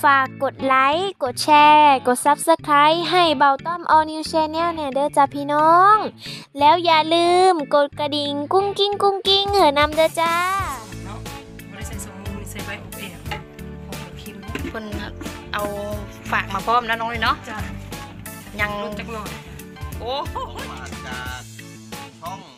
ฝากกดไลค์กดแชร์กด Subscribe ให้เบาต้อม All New Channel เนี่ยเด้อจ้าพี่น้องแล้วอย่าลืมกดกระดิ่งกุ้งกิ้งกุ้งกิ้งเหอะนำเด้อจ้าเนาะบริใส่สมมูลใส่ใบอบแอบของพิมพ์คนเอาฝากมาพร้อมนะน้องเลยเนาะจ้ะยังลดจักหน่อยโอ้มาจากช่อง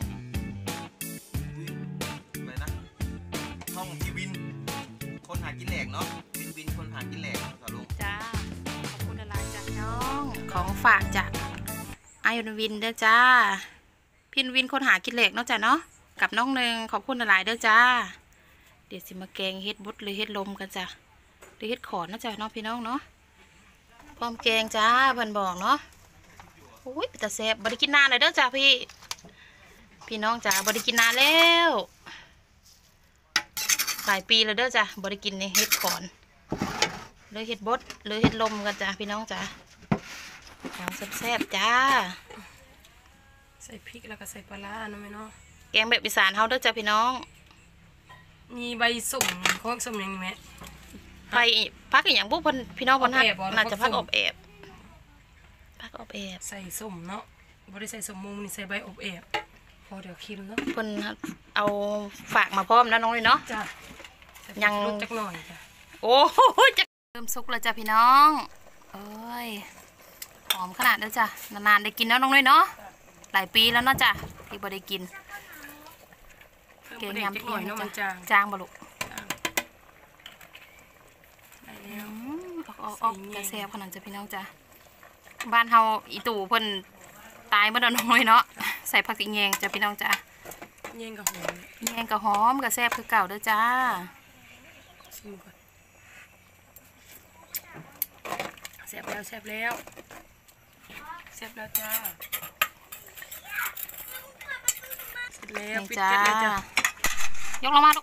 อะไรนะช่องพีวินคนหากินแหลกเนาะวินคนหากินแหลกสาวลุงจ้าขอบคุณอะไรจากน้องของฝากจากไอวินเด้อจ้าพินวินคนหากินแหลกเนาะจ้ะเนาะกับน้องหนึ่งขอบคุณอะไรเด้อจ้าเดี๋ยวสิมาแกงเฮ็ดบุดหรือเฮ็ดลมกันจ้ะหรือเฮ็ดขอนนะจ้ะน้องพี่น้องเนาะพร้อมแกงจ้าเพิ่นบอกเนาะโอ้ยแต่แซ่บบริกินนานเลยเด้อจ้าพี่น้องจ้าบริกินนานแล้วหลายปีแล้วเด้อจ้าบริกินในเฮ็ดขอนหรือเฮ็ดบดหรือเฮ็ดลมกันจ้าพี่น้องจ้าของแซ่บๆจ้าใส่พริกแล้วก็ใส่ปลาร้าเนาะแม่เนาะแกงแบบอีสานเฮาเด้อจ้าพี่น้องมีใบส้มโค้งส้มอย่างนี้ไหมไปพักอย่างพวกพี่น้องคนฮักน่าจะพักอบแอบใส่ส้มเนาะบริใส่สมมูลใส่ใบอบแอบพอเดี๋ยวคิมเนาะคนเอาฝากมาพร้อมนะน้องเลยเนาะจ้ะยังลดจักหน่อยจ้ะโอ้จะเริ่มสุกแล้วจ้ะพี่น้องเอ้ยหอมขนาดนั้นจ้ะนานๆได้กินแล้วน้องเลยเนาะหลายปีแล้วเนาะจ้ะที่บ่ได้กินเก่งยำเพียงเนาะมันจางบลุออกกระแซบขนาดจ้ะพี่น้องจ้ะบ้านเฮาอีตู่เพิ่นตายเมื่อน้อยเนาะใส่ผักสีแยงจ้ะพี่น้องจ้ะแยงกับหอมกระแซบคือเก่าเด้อจ้าชิมก่อนแซ่บแล้วจ้าเสร็จแล้วปิดเก็บเลยจ้ายกลงมาลูก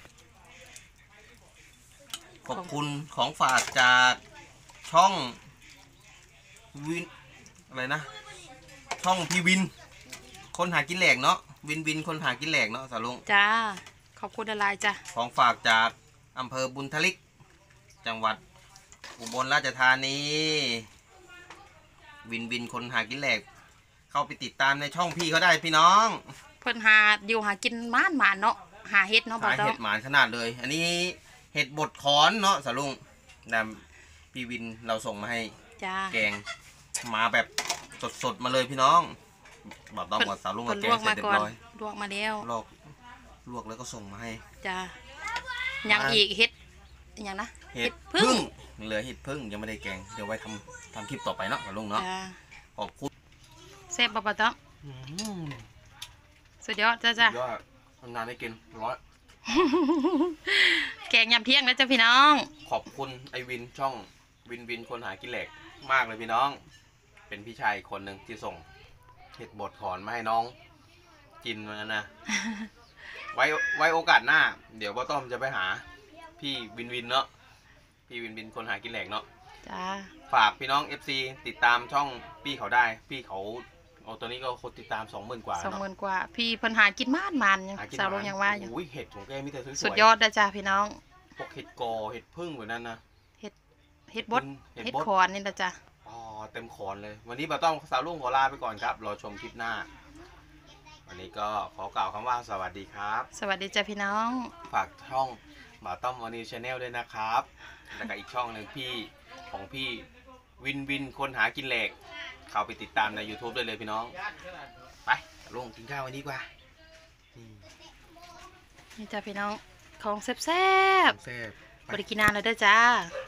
ขอบคุณของฝากจากช่องวินอะไรนะช่องพีวินคนหากินแหลกเนาะวินคนหากินแหลกเนาะสาวลุงจ้าขอบคุณอะไรจ้ะของฝากจากอำเภอบุญทลิกจังหวัดอุบลราชธานีวินคนหากินแหลกเข้าไปติดตามในช่องพี่เขาได้พี่น้องเพิ่นหากินหมาเนาะหาเห็ดเนาะหาเห็ดหมานขนาดเลยอันนี้เห็ดบดขอนเนาะสาวลุงนำพี่วินเราส่งมาให้แกงมาแบบสดมาเลยพี่น้องบอกต้องกับสาวลุงกับแกงเสร็จเรียบร้อยลวกมาแล้วลวกแล้วก็ส่งมาให้จ้ายังอีกเห็ดอย่างนะเห็ดพึ่งเหลือเห็ดพึ่งยังไม่ได้แกงเดี๋ยวไว้ทำคลิปต่อไปเนาะสาวลุงเนาะขอบคุณแซ่บปะต๊อกสุดยอดจ้ายอดนานได้กินร้อยแกงยำเที่ยงนะจ้าพี่น้องขอบคุณไอวินช่องวินคนหากินแหลกมากเลยพี่น้องเป็นพี่ชายคนหนึ่งที่ส่งเห็ดบดขอนมาให้น้องกินเหมือนกันนะไว้โอกาสหน้าเดี๋ยวป้าต้อมจะไปหาพี่วินเนาะพี่วินคนหากินแหลกเนาะจ้าฝากพี่น้อง FC ติดตามช่องพี่เขาได้พี่เขาเอาตัวนี้ก็คนติดตาม20,000 กว่า 20,000 กว่าพี่เพิ่นหากินมันสาวลงยังว่าอยู่เห็ดของแกมีแต่สวยสุดยอดนะจ้าพี่น้องพวกเห็ดกอเห็ดพึ่งเหมือนนั้นนะเห็ดบดเห็ดขอนนี่นะจ้าอ๋อเต็มขอนเลยวันนี้ป้าต้อมสาวลุงขอลาไปก่อนครับรอชมคลิปหน้าวันนี้ก็ขอกล่าวคำว่าสวัสดีครับสวัสดีจ้าพี่น้องฝากช่องป้าต้อมAll New Channelด้วยนะครับแล้วก็อีกช่องหนึ่งของพี่วินคนหากินแหลกเข้าไปติดตามใน YouTube ได้เลยพี่น้องไปลงกินข้าววันนี้กว่านี่จ้าพี่น้องของแซ่บบริกินนานเลยเด้อจ้า